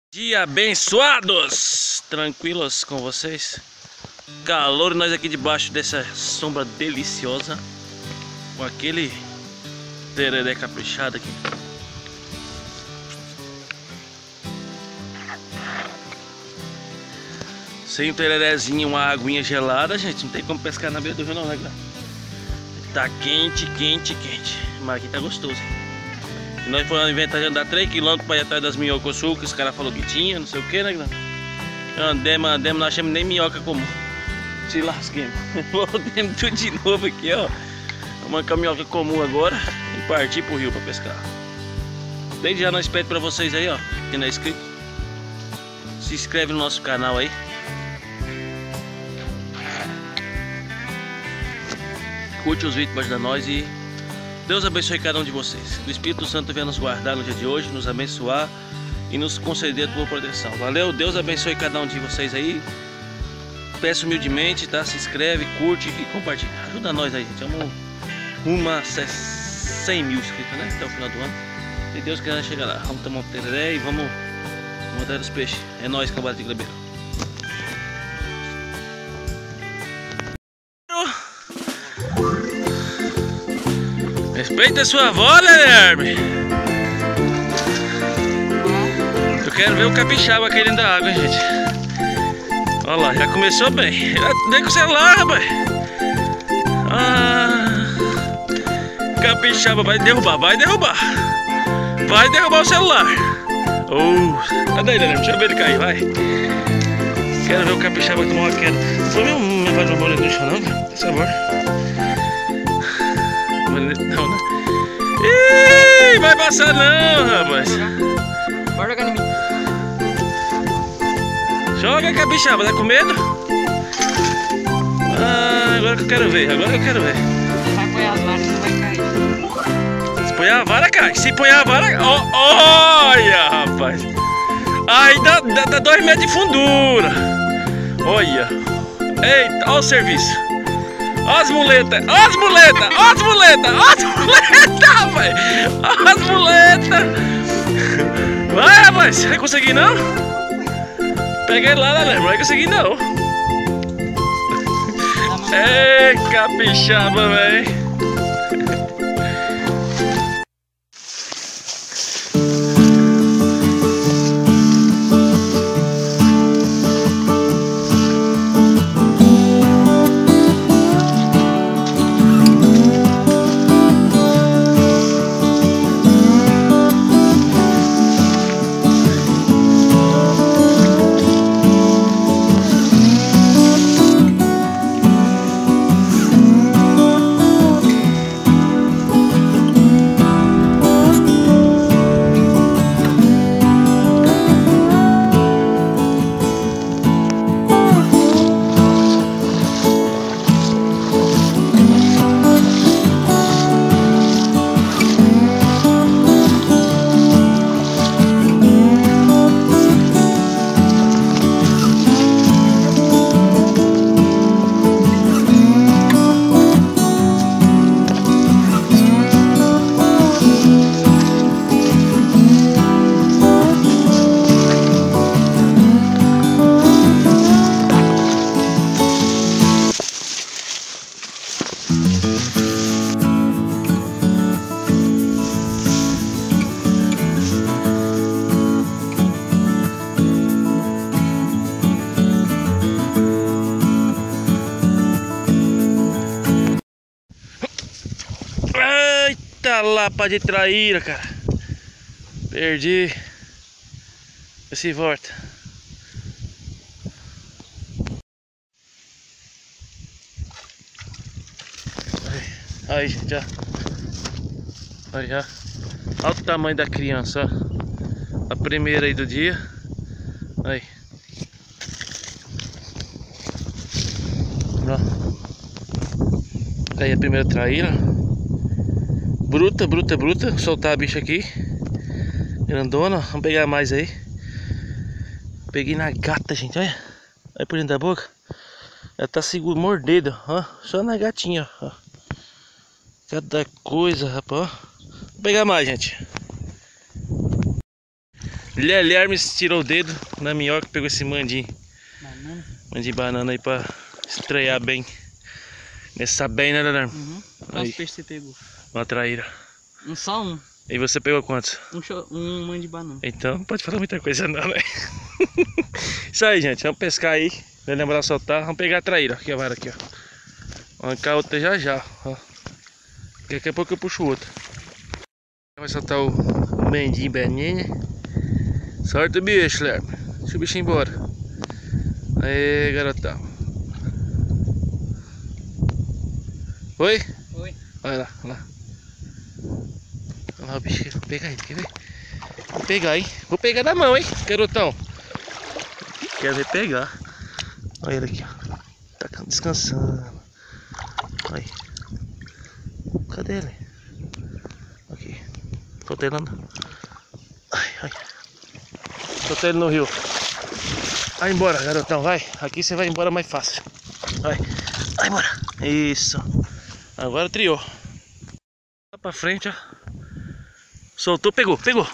Dia abençoados, tranquilos com vocês. Calor, nós aqui debaixo dessa sombra deliciosa, com aquele tereré caprichado aqui. Sem um tererézinho, uma aguinha gelada, gente, não tem como pescar na beira do rio não, né, galera? Tá quente, quente, quente, mas aqui tá gostoso. E nós fomos inventar de andar 3 km para ir atrás das minhocas sul, que os caras falaram que tinha, não sei o que, né, galera? Andemos, não achamos nem minhoca comum. Se lasquemos. Voltemos tudo de novo aqui, ó. Uma minhoca comum agora e partir pro rio para pescar. Desde já nós pedimos para vocês aí, ó, quem não é inscrito, se inscreve no nosso canal aí. Curte os vídeos para ajudar nós e Deus abençoe cada um de vocês. O Espírito Santo venha nos guardar no dia de hoje, nos abençoar e nos conceder a tua proteção. Valeu? Deus abençoe cada um de vocês aí. Peço humildemente, tá? Se inscreve, curte e compartilha. Ajuda nós aí, gente. Vamos rumo a 100 mil inscritos, né? Até o final do ano. Se Deus quiser chegar lá. Vamos tomar um tereré e vamos mandar os peixes. É nóis, cambada de Glebeiro. Respeita a sua avó, Guilherme. Eu quero ver o capixaba caindo da água, hein, gente. Olha lá, já começou bem. Vem com o celular, rapaz. Capixaba vai derrubar, vai derrubar. Vai derrubar o celular. Cadê ele, Guilherme? Deixa eu ver ele cair, vai. Quero ver o capixaba tomar uma queda. Não foi mesmo levar uma bola no chão, não? Por favor. Não, né? Ih, vai passar não, rapaz. Bora jogar em mim. Joga, capixaba, tá com medo? Agora que eu quero ver, agora que eu quero ver. Você vai apoiar as varas, não vai cair. Se põe a vara, cai. Se põe a vara... Olha, rapaz. Aí dá 2 metros de fundura. Olha. Eita, olha o serviço. Ó as muletas, ó as muletas, ó as muletas, ó as muletas, rapaz! Ó as muletas! Vai, rapaz, vai conseguir não? Pega ele lá, galera, não vai conseguir não. Ei, capixaba, velho! Eita lapa de traíra, cara. Perdi. Se volta. Aí, gente, ó. Aí, ó. Olha o tamanho da criança, ó. A primeira aí do dia. Aí. Ó. Aí a primeira traíra. Bruta, bruta, bruta. Vou soltar a bicha aqui. Grandona. Vamos pegar mais aí. Peguei na gata, gente. Olha. Olha por dentro da boca. Ela tá segura, mordida, ó. Só na gatinha, ó. Cada coisa, rapaz, ó. Vou pegar mais, gente. Guilherme tirou o dedo na minhoca, pegou esse mandinho. Banana. Mandinho banana aí pra estrear bem. Nessa bem, né, Guilherme? Uhum. Quantos peixes você pegou? Uma traíra. Só um. E você pegou quantos? Um mãe de banana. Então não pode falar muita coisa não, né? Isso aí, gente. Vamos pescar aí. Não lembrar de soltar. Vamos pegar a traíra. Aqui a vara aqui, ó. Vamos arrancar outra já já, ó. Daqui a pouco eu puxo outra. Vai soltar o mendinho beninha. Sorte o bicho, Lerma. Deixa o bicho ir embora. Aê, garotão. Oi? Oi. Olha lá, olha lá. Olha lá o bicho. Vou pegar ele, quer ver? Vou pegar, hein? Vou pegar na mão, hein, garotão. Quer ver pegar? Olha ele aqui, ó. Tá descansando. Olha. Cadê ele? Aqui. Soltei ele lá. Ai, ai. Soltei ele no rio. Vai embora, garotão, vai. Aqui você vai embora mais fácil. Vai. Vai embora. Isso. Agora triou. Lá pra frente, ó. Soltou, pegou, pegou.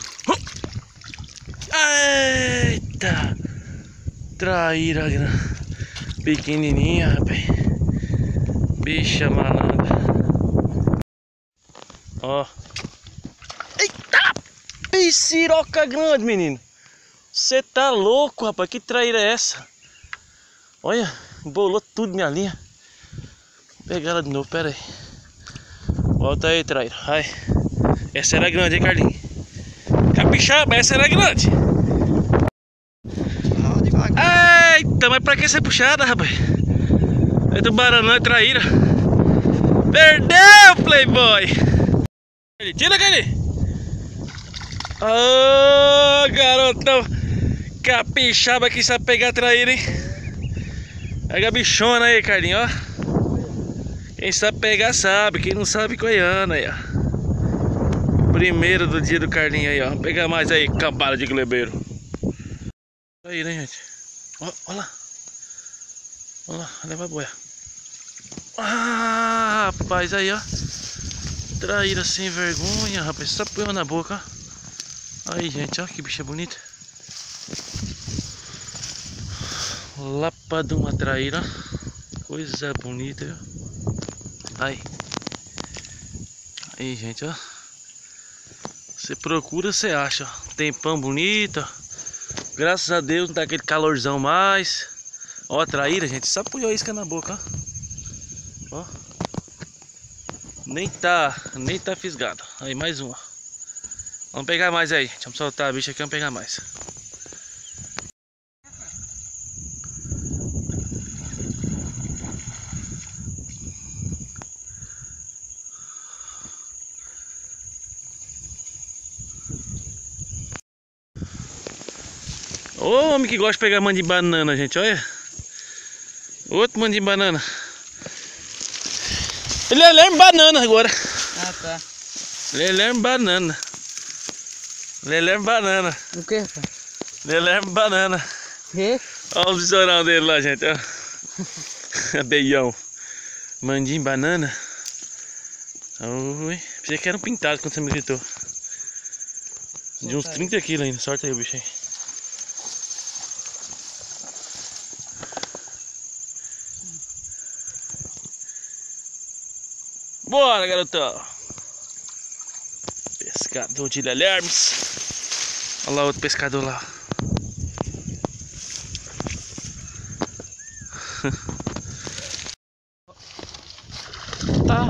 Eita. Traíra pequenininha, rapaz. Bicha malandra. Ó. Eita. Pisciroca grande, menino. Você tá louco, rapaz. Que traíra é essa? Olha, bolou tudo minha linha. Vou pegar ela de novo, pera aí. Volta aí, traíra. Vai. Essa era grande, hein, Carlinhos? Capixaba, essa era grande. Eita, mas pra que ser puxada, rapaz? É do Baranã, é traíra. Perdeu, playboy. Tira, Carlinhos. Ô, garotão. Capixaba que sabe pegar traíra, hein? Pega a bichona aí, Carlinhos, ó. Quem sabe pegar sabe, quem não sabe coiana aí, ó. Primeiro do dia do Carlinhos aí, ó. Vamos pegar mais aí, cambada de glebeiro. Aí, né, gente? Ó, ó lá. Ó lá, leva a boia. Ah, rapaz, aí, ó. Traíra sem vergonha, rapaz. Só põe na boca, ó. Aí, gente, ó, que bicha bonita. Lapa de uma traíra. Coisa bonita, ó. Aí. Aí, gente, ó. Você procura, você acha, ó. Tempão bonito, ó. Graças a Deus não tá aquele calorzão mais. Ó a traíra, gente. Só põe a isca na boca, ó. Ó. Nem tá fisgado. Aí, mais uma. Vamos pegar mais aí, gente. Vamos soltar a bicha aqui, vamos pegar mais. Ô, homem que gosta de pegar mão de banana, gente, olha. Outro mão de banana. Guilherme banana agora. Ah, tá. Guilherme banana. Guilherme banana. O que, pai? Guilherme banana. Que? Olha o besourão dele lá, gente, ó. Abeião. Mandim banana. Oi. Pensei que era um pintado quando você me gritou. De uns 30 quilos ainda. Sorte aí o bicho aí. Bora, garotão. Pescador de Guilhermes. Olha lá outro pescador lá. Tá.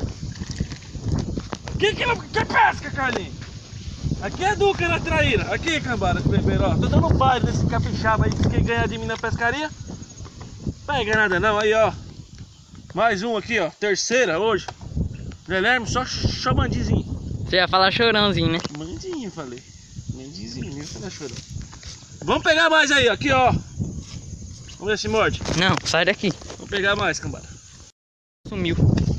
Que pesca, Carlinhos? Aqui é Duca na traíra. Aqui, cambada, bebeiro, ó. Tô dando um baile desse capixaba aí que quer ganhar de mim na pescaria. Pega nada não, aí, ó. Mais um aqui, ó. Terceira hoje. Guilherme, só mandinzinho. Você ia falar chorãozinho, né? Mandinho, falei. Mandinzinho, nem falar chorão. Vamos pegar mais aí, ó. Aqui, ó. Vamos ver se morde. Não, sai daqui. Vamos pegar mais, cambada. Sumiu.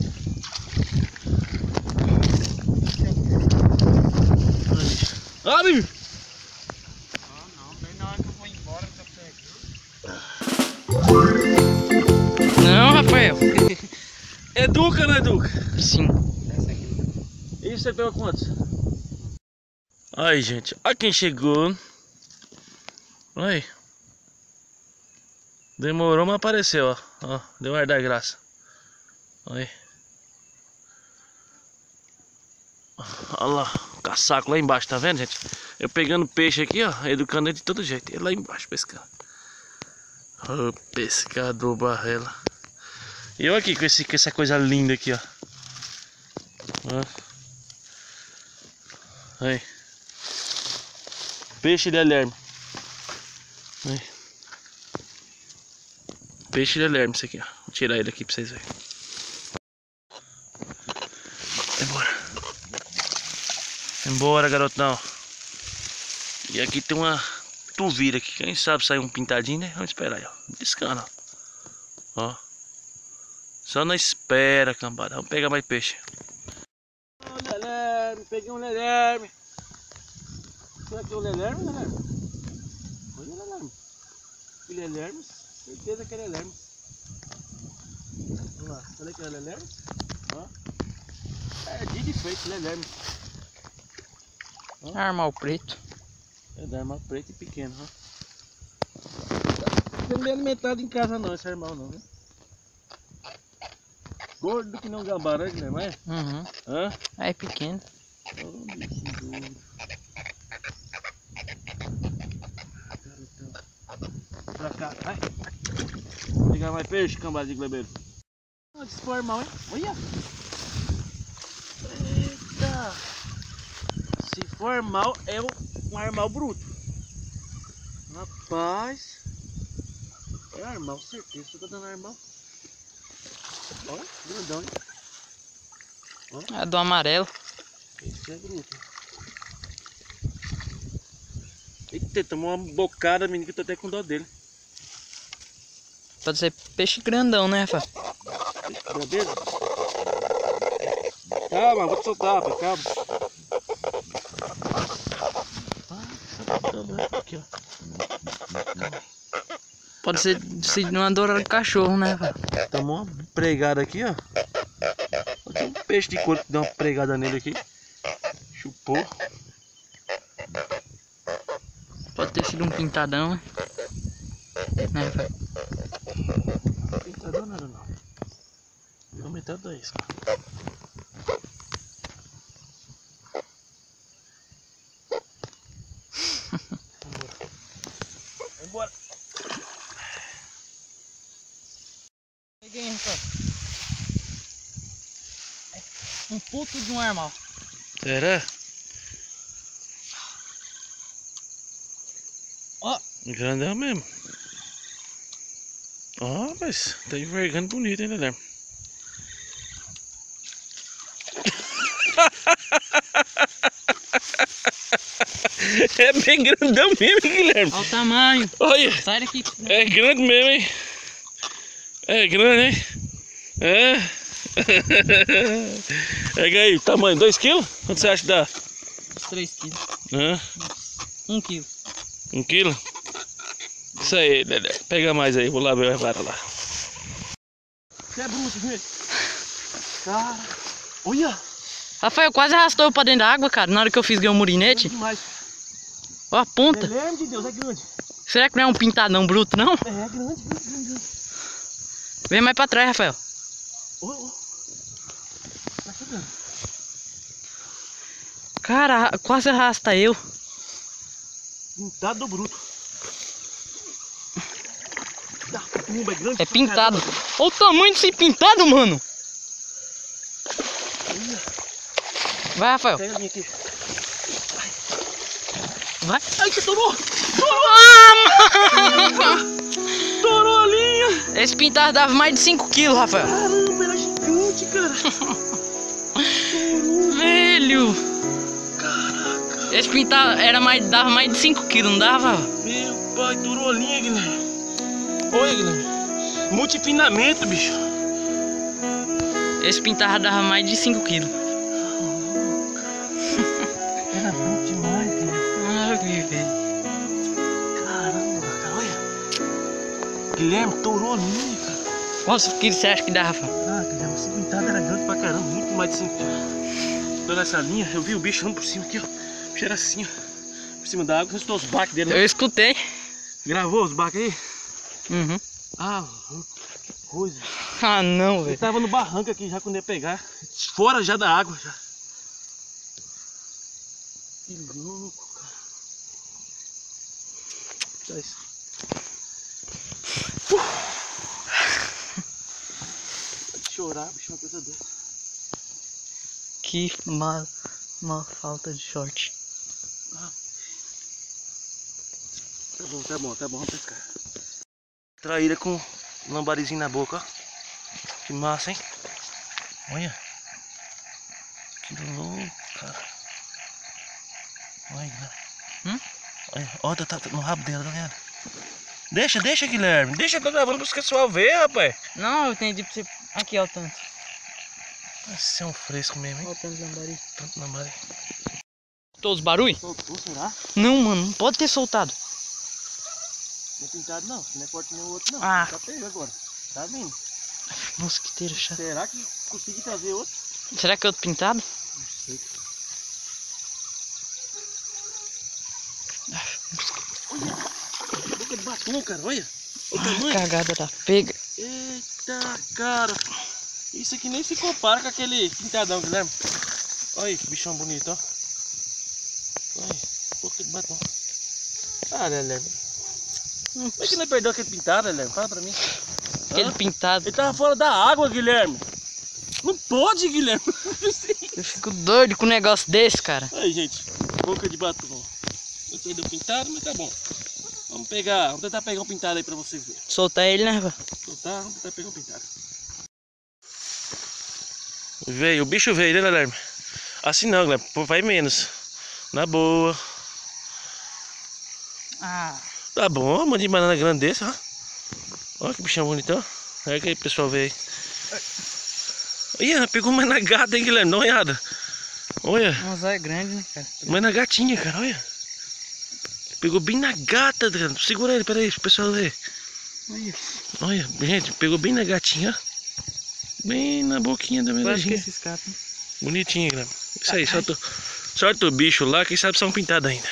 Ah, bicho! Não, bem na hora que eu vou embora, tá. Não, Rafael. Educa, não educa? Sim. E você pegou quantos? Aí, gente, olha quem chegou. Olha aí. Demorou, mas apareceu, ó. Ó, deu ar da graça. Olha aí. Olha lá, o caçaco lá embaixo, tá vendo, gente? Eu pegando peixe aqui, ó, educando ele de todo jeito. Ele lá embaixo pescando. Ô, pescador Barrela. E eu aqui com essa coisa linda aqui, ó. Ó. Aí. Peixe de alerme. Aí. Peixe de alerme, isso aqui, ó. Vou tirar ele aqui pra vocês verem. Embora. Embora, garotão. E aqui tem uma tuvira aqui. Quem sabe sair um pintadinho, né? Vamos esperar aí, ó. Piscando, ó. Só na espera, cambada. Vamos pegar mais peixe. Ó, lelerme. Peguei um lelerme. Será que é o lelerme, lelerme? Olha o lelerme. Que lelerme? Certeza que é lelerme. Vamos lá. Será que é lelerme? Ó. É dia de feito, lelerme. Armal preto. É da armal preto e pequeno, ó. Não tem alimentado em casa não, esse armal não, né? Gordo que não gambá, né, Guilherme? É? Uhum. Hã? É pequeno. Oh, bicho doido. Pra cá, vai. Vou pegar mais peixe, cambada de glebeiro. Olha esse for armal, hein? Olha! Eita! Se for armal, é um armal bruto. Rapaz! É armal, certeza. Você tá dando armal? Olha, grandão, hein? É do amarelo. Esse é bruto. Eita, tomou uma bocada, menino, que eu tô até com dó dele. Pode ser peixe grandão, né, Rafa? Beleza? Calma, vou te soltar, rapaz, calma. Aqui, ó. Pode ser uma dor de cachorro, né, Rafa? Tomou uma pregada aqui, ó. Tem um peixe de couro que deu uma pregada nele aqui. Chupou. Pode ter sido um pintadão, né? Né, Rafa? Pintadão nada não. Deu metade da isca. Vambora. Peguei, Rafa. Um puto de um armal. Será? Ó. Grandão mesmo. Ó, mas tá envergando bonito, hein, Guilherme? É bem grandão mesmo, hein, Guilherme? Olha o tamanho. Olha, Sai daqui. é grande mesmo, hein? É grande, hein? É. Pega aí, tamanho, 2 kg? Quanto você acha que dá? 3 quilos. Hã? 1 quilo. 1 quilo? Isso aí, Dedé. Pega mais aí, vou lá ver a vara lá. Você é bruto, gente. Cara, olha! Rafael quase arrastou eu pra dentro da água, cara, na hora que eu fiz o murinete. Demais. Ó a ponta. Guilherme de Deus, é grande. Será que não é um pintadão bruto, não? É grande, grande. Vem mais pra trás, Rafael. Tá chegando. Cara, quase arrasta eu. Pintado bruto. É grande. É pintado. Olha o tamanho desse pintado, mano. Vai, Rafael. Pega a minha aqui. Vai. Ai, que torou! Ah, mano! Torou a linha! Esse pintado dava mais de 5 quilos, Rafael. Caramba, era gigante, cara! Velho! Caraca! Esse pintado dava mais de 5 quilos, não dava? Meu pai, torou a linha, Guilherme! Olha, Guilherme! Multipinamento, bicho! Esse pintado dava mais de 5 quilos. Era bom demais, Guilherme! Ai, velho! Caramba, cara, olha! Guilherme, torou a linha, cara! Quantos quilos você acha que dá, Rafa? Ah, Guilherme, esse pintado era grande pra caramba, muito mais de 5 quilos. Toda essa linha, eu vi o bicho andando por cima aqui, ó. cheiro assim, ó. Por cima da água, escutou os baques dele, né? Eu escutei. Gravou os baques aí? Uhum. Ah, coisa. Ah, não, Ele velho. tava no barranco aqui já quando ia pegar. Fora já da água já. Que louco, cara. Só isso. Pode chorar, bicho, uma coisa dessa. Que uma falta de short. Tá bom, vamos pescar. Traíra com lambarizinho na boca, ó. Que massa, hein? Olha. Que louco, cara. Olha. Olha, ó, tá no rabo dela, tá vendo? Deixa, Guilherme. Deixa eu tô gravando pro pessoal ver, rapaz. Não, eu entendi pra você. Aqui, ó, o tanto. Esse é um fresco mesmo, hein? Ó, o tanto de lambari. Tanto lambari. Escutou os barulhos? Soltou, será? Não, mano, não pode ter soltado. Não é pintado não, não é forte nem o outro não. Ah. Tá pegando agora. Tá vindo. Mosquiteiro chato. Será que consegui trazer outro? Será que é outro pintado? Não sei. Olha, boca de batom, cara, olha. O tamanho. Cagada da pega. Eita, cara. Isso aqui nem se compara com aquele pintadão, Guilherme. Olha aí, que bichão bonito, ó. Olha, boca de batom. Ah, Guilherme. Como é que ele perdeu aquele pintado, Guilherme? Fala pra mim. Aquele pintado. Ele tava fora da água, Guilherme. Não pode, Guilherme. Eu fico doido com um negócio desse, cara. Aí, gente, boca de batom. Não perdeu o pintado, mas tá bom. Vamos tentar pegar um pintado aí pra vocês verem. Soltar ele, né, velho? Soltar, vamos tentar pegar um pintado. Veio, o bicho veio, né, Guilherme? Assim não, Guilherme, vai menos. Na boa. Ah. Tá bom, mano de banana grande desse, ó. Olha que bichão bonitão. Olha que aí, pessoal, veio. Ih, pegou mais na gata, hein, Guilherme? Dá uma olhada. Olha. Mas é grande, né, cara? Mais na gatinha, cara, olha. Pegou bem na gata, cara. Segura ele, peraí, pro pessoal ver. Olha, gente, pegou bem na gatinha, ó. Bem na boquinha da Quase que medalhinha. esse escapa. Bonitinho, Guilherme. Isso aí, sorte o bicho lá, quem sabe só um pintado ainda.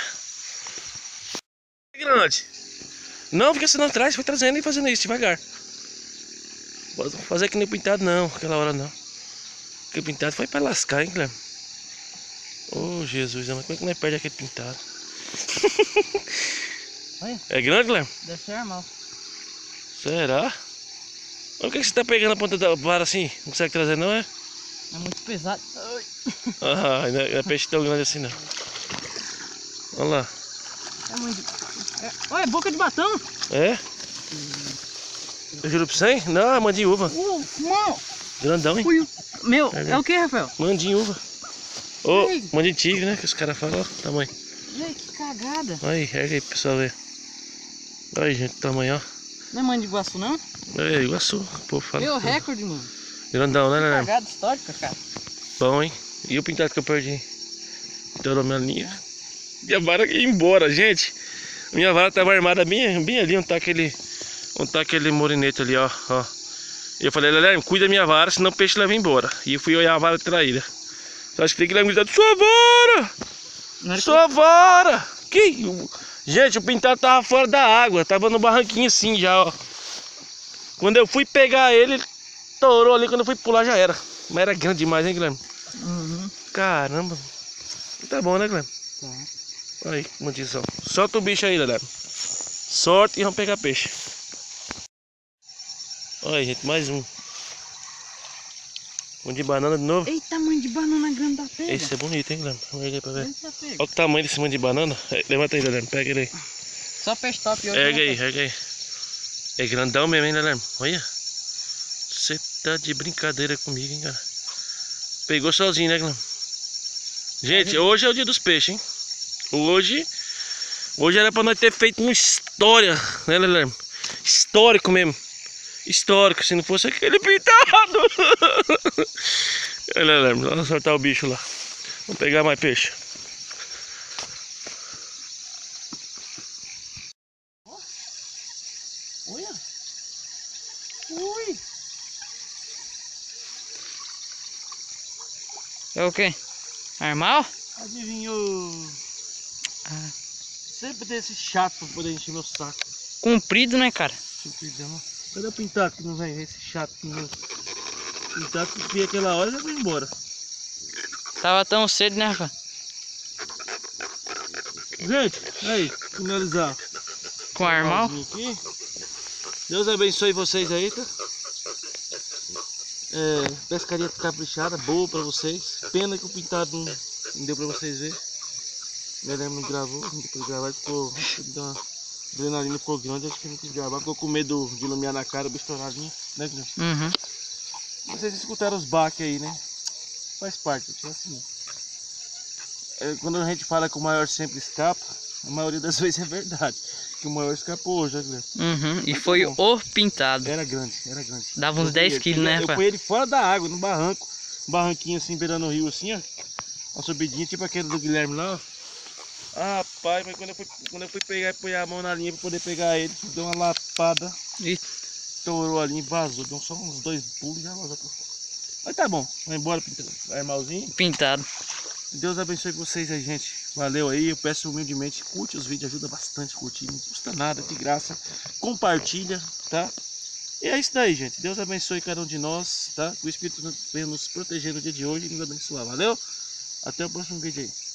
Grande. Não, porque você não traz, foi trazendo e fazendo isso devagar. Pode fazer que nem pintado não, aquela hora não. Porque o pintado foi pra lascar, hein, Guilherme? Oh, Jesus, mas como é que nós perde aquele pintado? Olha. É grande, Guilherme? Deve ser normal. Será? Por que você tá pegando a ponta da vara assim? Não consegue trazer não, é? É muito pesado. Ai. Ah, não é peixe tão grande assim não. Olha lá. É muito... Olha, boca de batom. É? Eu juro pra você, hein? Não, é mandinha uva. Mano. Grandão, hein? Meu, é o que, Rafael? Mandinha uva. Ô, Ei. mandinha tigre, né? Que os caras falam, ó, tamanho. Ei, que cagada. Aí, erga aí pro pessoal ver. Olha, gente, o tamanho, ó. Não é mãe de Iguaçu, não? É, Iguaçu, o povo fala. Meu recorde, mano. Grandão, né, Guilherme? Cagada histórica, cara. Bom, hein? E o pintado que eu perdi? Estourou minha linha. Minha vara ia embora, gente. Minha vara tava armada bem ali, onde tá aquele morinete ali, ó. E eu falei, Guilherme, cuida da minha vara, senão o peixe leva embora. E eu fui olhar a vara traída. Só acho que tem que Guilherme gritando, sua vara! Sua vara! Que... Gente, o pintado tava fora da água, tava no barranquinho assim já, ó. Quando eu fui pegar ele estourou ali, quando eu fui pular já era. Mas era grande demais, hein, Guilherme? Uhum. Caramba. Tá bom, né, Guilherme? Tá. Aí, condição. Solta o bicho aí, Guilherme. Sorte e vamos pegar peixe. Olha, gente, mais um. Um de banana de novo. Eita, mãe de banana grande da pega. Esse é bonito, hein, Guilherme? Vamos aí pra ver. Eita, pega. Olha o tamanho desse mão de banana. Levanta aí, Guilherme. Pega ele aí. Só peixe top hoje. Erga aí, erga aí. É grandão mesmo, hein, Guilherme? Olha. Você tá de brincadeira comigo, hein, cara? Pegou sozinho, né, Guilherme? Gente, hoje é o dia dos peixes, hein? Hoje era pra nós ter feito uma história, né, Guilherme? Histórico mesmo. Histórico, se não fosse aquele pintado. Olha, Guilherme, vamos soltar o bicho lá. Vamos pegar mais peixe. Olha. Ui. É o quê? Normal? Adivinhou. Ah. Sempre tem esse chato pra poder encher meu saco. Comprido, né, cara? Compridão. Cadê o pintado que não vem? Esse chato que não... Pintado que vem aquela hora e já vai embora. Tava tão cedo, né, rapaz? Gente, aí, finalizar. Com o armal. Aqui. Deus abençoe vocês aí, tá? Pescaria caprichada, boa pra vocês. Pena que o pintado não deu pra vocês verem. O Guilherme não gravou, não deu pra gravar, ficou. A adrenalina ficou grande, acho que não quis gravar. Ficou com medo de iluminar na cara, estouradinha, né, Guilherme? Uhum. Vocês escutaram os baques aí, né? Faz parte, tipo assim. Quando a gente fala que o maior sempre escapa, a maioria das vezes é verdade. Que o maior escapou hoje, né, Guilherme? Uhum. E Mas foi tá bom. o pintado. Era grande, era grande. Dava uns 10 quilos, né, Eu rapaz? pus ele fora da água, no barranco. Um barranquinho assim, beirando o rio assim, ó. Uma subidinha, tipo aquele do Guilherme lá, ó. Ah, rapaz, mas quando eu fui pegar e pôr a mão na linha pra poder pegar ele, deu uma lapada. Ih. Estourou a linha e vazou. Deu só uns 2 pulos e já vazou. Mas tá bom, vai embora, armalzinho. Pintado. Deus abençoe vocês aí, gente. Valeu aí, eu peço humildemente, curte os vídeos, ajuda bastante a curtir, não custa nada, de graça. Compartilha, tá? E é isso daí, gente. Deus abençoe cada um de nós, tá? Que o Espírito venha nos proteger no dia de hoje e nos abençoar. Valeu? Até o próximo vídeo aí.